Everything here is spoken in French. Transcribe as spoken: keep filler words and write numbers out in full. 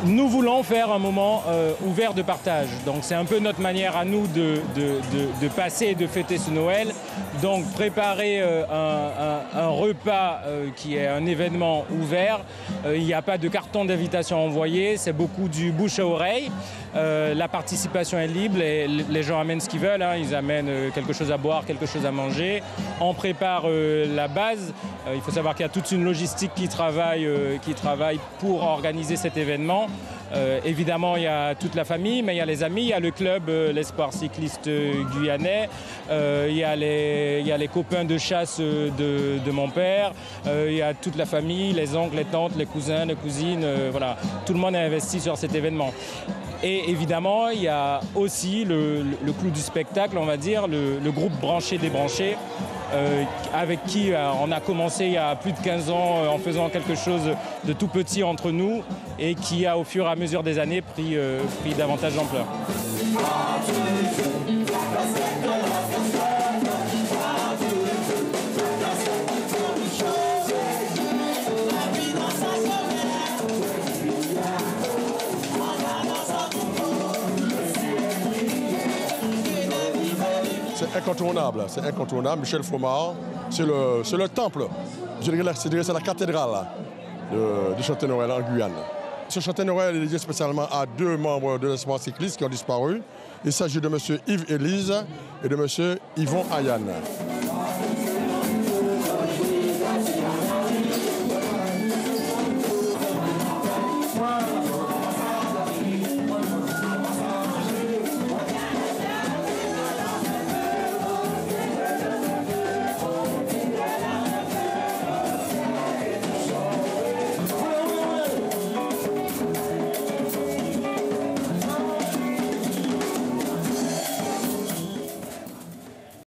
Nous voulons faire un moment euh, ouvert de partage. Donc c'est un peu notre manière à nous de, de, de, de passer et de fêter ce Noël. Donc préparer euh, un, un, un repas euh, qui est un événement ouvert. Euh, il n'y a pas de carton d'invitation envoyé, c'est beaucoup du bouche à oreille. Euh, la participation est libre, les, les gens amènent ce qu'ils veulent, hein. Ils amènent euh, quelque chose à boire, quelque chose à manger. On prépare euh, la base. Euh, il faut savoir qu'il y a toute une logistique qui travaille, euh, qui travaille pour organiser cet événement. Euh, évidemment, il y a toute la famille, mais il y a les amis, il y a le club, euh, l'Espoir cycliste guyanais, euh, il, y a les, il y a les copains de chasse de, de mon père, euh, il y a toute la famille, les oncles, les tantes, les cousins, les cousines, euh, voilà. Tout le monde est investi sur cet événement. Et évidemment, il y a aussi le, le, le clou du spectacle, on va dire, le, le groupe Branché Débranché, euh, avec qui euh, on a commencé il y a plus de quinze ans euh, en faisant quelque chose de tout petit entre nous et qui a au fur et à mesure des années pris, euh, pris davantage d'ampleur. C'est incontournable, c'est incontournable. Michel Fomard, c'est le, c'est le temple, je dirais, c'est la cathédrale de, de Château-Noël en Guyane. Ce Château-Noël est dédié spécialement à deux membres de l'Espoir cycliste qui ont disparu. Il s'agit de M. Yves Élise et de M. Yvon Ayane.